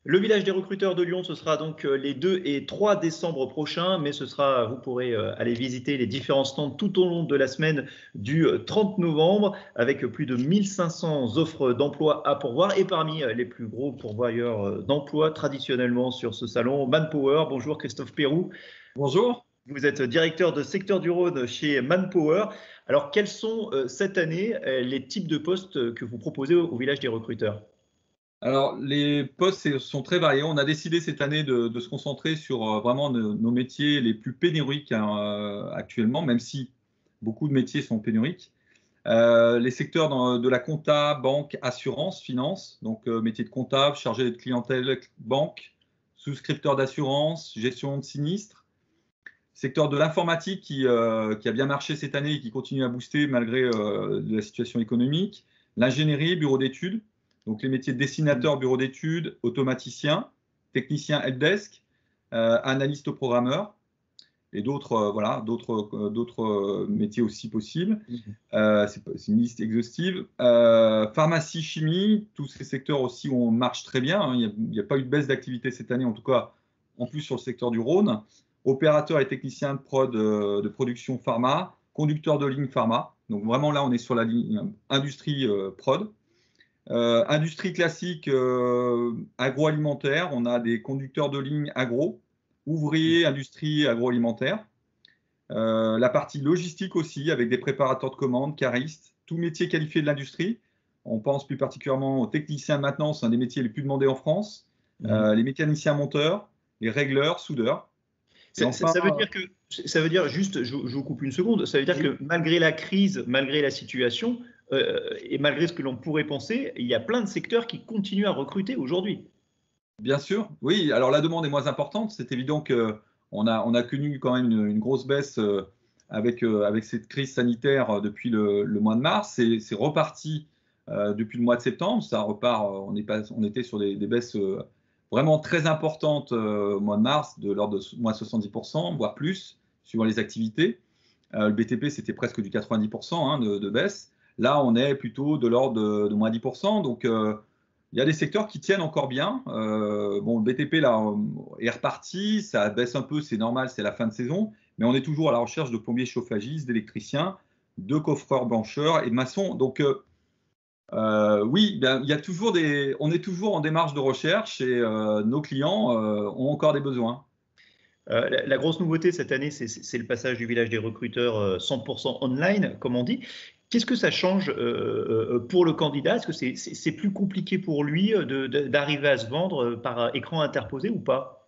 Le village des recruteurs de Lyon, ce sera donc les 2 et 3 décembre prochains, mais vous pourrez aller visiter les différents stands tout au long de la semaine du 30 novembre, avec plus de 1500 offres d'emploi à pourvoir. Et parmi les plus gros pourvoyeurs d'emploi traditionnellement sur ce salon, Manpower. Bonjour Christophe Pérou. Bonjour. Vous êtes directeur de secteur du Rhône chez Manpower. Alors, quels sont cette année les types de postes que vous proposez au village des recruteurs ? Alors, les postes sont très variés. On a décidé cette année de se concentrer sur vraiment nos métiers les plus pénuriques actuellement, même si beaucoup de métiers sont pénuriques. Les secteurs de la compta, banque, assurance, finance, donc métier de comptable, chargé de clientèle, banque, souscripteur d'assurance, gestion de sinistres. Secteur de l'informatique qui a bien marché cette année et qui continue à booster malgré la situation économique. L'ingénierie, bureau d'études. Donc, les métiers de dessinateur, bureau d'études, automaticien, technicien helpdesk, analyste programmeur et d'autres métiers aussi possibles. C'est une liste exhaustive. Pharmacie, chimie, tous ces secteurs aussi où on marche très bien. Hein. Il n'y a pas eu de baisse d'activité cette année, en tout cas, en plus sur le secteur du Rhône. Opérateur et technicien de prod de production pharma, conducteur de ligne pharma. Donc, vraiment, là, on est sur la ligne industrie prod. Industrie classique agroalimentaire, on a des conducteurs de ligne agro, ouvriers, industrie agroalimentaire. La partie logistique aussi, avec des préparateurs de commandes, caristes, tout métier qualifié de l'industrie. On pense plus particulièrement aux techniciens de maintenance, un des métiers les plus demandés en France, les mécaniciens monteurs, les régleurs, soudeurs. Enfin, ça veut dire juste, je vous coupe une seconde, ça veut dire que malgré la crise, malgré la situation, et malgré ce que l'on pourrait penser, il y a plein de secteurs qui continuent à recruter aujourd'hui. Bien sûr, oui. Alors la demande est moins importante. C'est évident qu'on a connu quand même une grosse baisse avec cette crise sanitaire depuis le mois de mars. C'est reparti depuis le mois de septembre. Ça repart. On était sur des baisses vraiment très importantes au mois de mars, de l'ordre de moins 70%, voire plus, suivant les activités. Le BTP, c'était presque du 90% de baisse. Là, on est plutôt de l'ordre de moins 10%. Donc, il y a des secteurs qui tiennent encore bien. Bon, le BTP là, est reparti, ça baisse un peu, c'est normal, c'est la fin de saison. Mais on est toujours à la recherche de plombiers chauffagistes, d'électriciens, de coffreurs blancheurs et de maçons. Donc, oui, bien, on est toujours en démarche de recherche et nos clients ont encore des besoins. La grosse nouveauté cette année, c'est le passage du village des recruteurs 100% online, comme on dit. Qu'est-ce que ça change pour le candidat? Est-ce que c'est plus compliqué pour lui d'arriver à se vendre par écran interposé ou pas?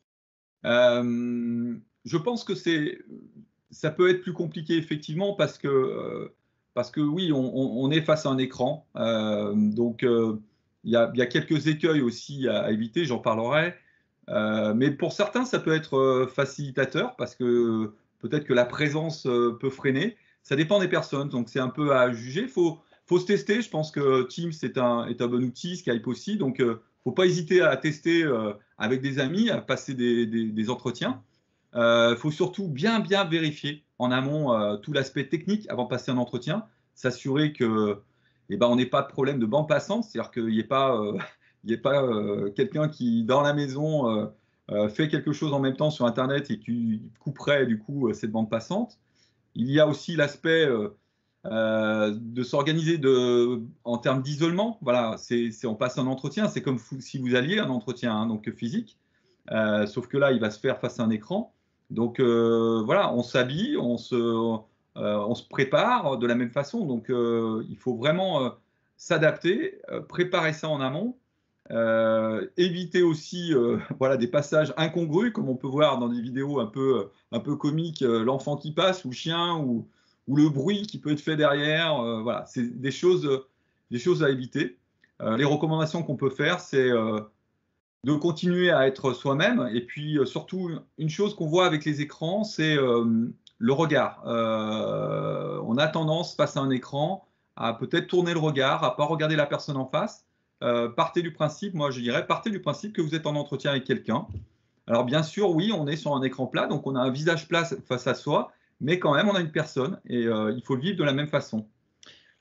Je pense que ça peut être plus compliqué effectivement parce que oui, on est face à un écran. Donc, il y a quelques écueils aussi à éviter, j'en parlerai. Mais pour certains, ça peut être facilitateur parce que peut-être que la présence peut freiner. Ça dépend des personnes, donc c'est un peu à juger. Faut se tester. Je pense que Teams est un bon outil, Skype aussi. Donc, faut pas hésiter à tester avec des amis, à passer des entretiens. Faut surtout bien vérifier en amont tout l'aspect technique avant de passer un entretien, s'assurer que on n'ait pas de problème de bande passante, c'est-à-dire qu'il n'y ait pas quelqu'un qui, dans la maison, fait quelque chose en même temps sur Internet et qui couperait du coup cette bande passante. Il y a aussi l'aspect de s'organiser en termes d'isolement. Voilà, on passe un entretien, c'est comme si vous alliez à un entretien donc physique, sauf que là, il va se faire face à un écran. Donc voilà, on s'habille, on se prépare de la même façon. Donc il faut vraiment s'adapter, préparer ça en amont. Éviter aussi voilà, des passages incongrus, comme on peut voir dans des vidéos un peu comiques, l'enfant qui passe, ou le chien, ou le bruit qui peut être fait derrière. Voilà, c'est des choses à éviter. Les recommandations qu'on peut faire, c'est de continuer à être soi-même. Et puis surtout, une chose qu'on voit avec les écrans, c'est le regard. On a tendance, face à un écran, à peut-être tourner le regard, à ne pas regarder la personne en face. Partez du principe que vous êtes en entretien avec quelqu'un. Alors bien sûr, oui, on est sur un écran plat, donc on a un visage plat face à soi, mais quand même, on a une personne et il faut le vivre de la même façon.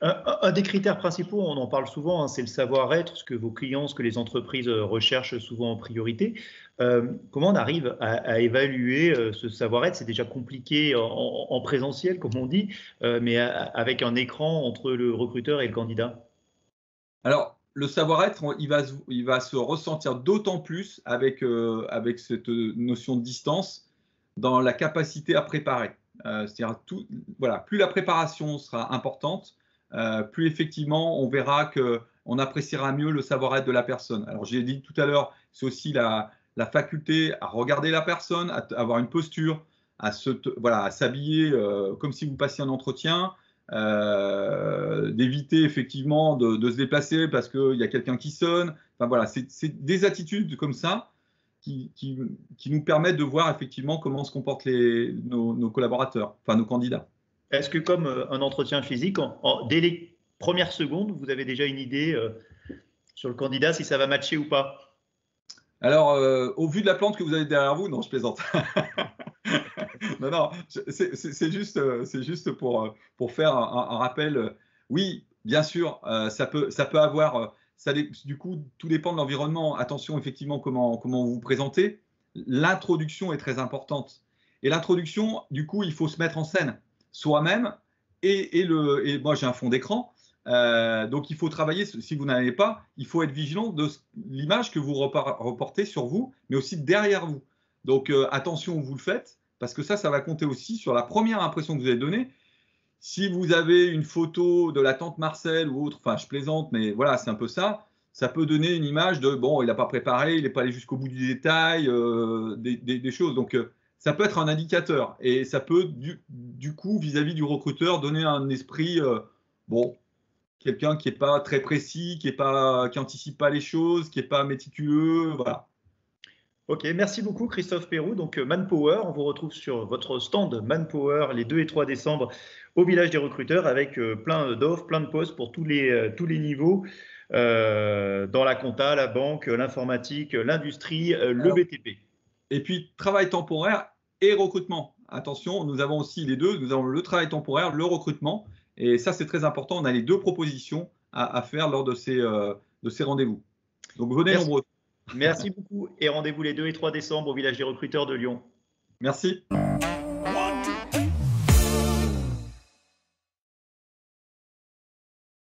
Un des critères principaux, on en parle souvent, hein, c'est le savoir-être, ce que vos clients, ce que les entreprises recherchent souvent en priorité. Comment on arrive à évaluer ce savoir-être? C'est déjà compliqué en présentiel, comme on dit, mais avec un écran entre le recruteur et le candidat. Alors, le savoir-être, il va se ressentir d'autant plus avec cette notion de distance dans la capacité à préparer. C'est-à-dire, voilà, plus la préparation sera importante, plus effectivement on verra qu'on appréciera mieux le savoir-être de la personne. Alors, j'ai dit tout à l'heure, c'est aussi la faculté à regarder la personne, à avoir une posture, voilà, à s'habiller comme si vous passiez un entretien. D'éviter effectivement de se déplacer parce qu'il y a quelqu'un qui sonne. Enfin voilà, c'est des attitudes comme ça qui nous permettent de voir effectivement comment se comportent nos collaborateurs, enfin nos candidats. Est-ce que comme un entretien physique, dès les premières secondes, vous avez déjà une idée sur le candidat, si ça va matcher ou pas? Alors, au vu de la plante que vous avez derrière vous, non, je plaisante. Non, non, c'est juste pour faire un rappel. Oui, bien sûr, ça peut avoir. Du coup, tout dépend de l'environnement. Attention, effectivement, comment vous vous présentez. L'introduction est très importante. Et l'introduction, du coup, il faut se mettre en scène soi-même. Et moi, j'ai un fond d'écran. Donc, il faut travailler. Si vous n'en avez pas, il faut être vigilant de l'image que vous reportez sur vous, mais aussi derrière vous. Donc, attention où vous le faites. Parce que ça va compter aussi sur la première impression que vous avez donnée. Si vous avez une photo de la tante Marcel ou autre, enfin je plaisante, mais voilà, c'est un peu ça, ça peut donner une image de, bon, il n'a pas préparé, il n'est pas allé jusqu'au bout du détail, des choses. Donc ça peut être un indicateur et ça peut du coup, vis-à-vis du recruteur, donner un esprit, bon, quelqu'un qui n'est pas très précis, qui n'anticipe pas les choses, qui n'est pas méticuleux, voilà. Ok, merci beaucoup Christophe Pérou. Donc Manpower, on vous retrouve sur votre stand Manpower les 2 et 3 décembre au village des recruteurs avec plein d'offres, plein de postes pour tous les niveaux dans la compta, la banque, l'informatique, l'industrie, le BTP. Et puis travail temporaire et recrutement. Attention, nous avons aussi les deux. Nous avons le travail temporaire, le recrutement. Et ça, c'est très important. On a les deux propositions à faire lors de ces rendez-vous. Donc venez nombreux. Merci beaucoup et rendez-vous les 2 et 3 décembre au village des recruteurs de Lyon. Merci.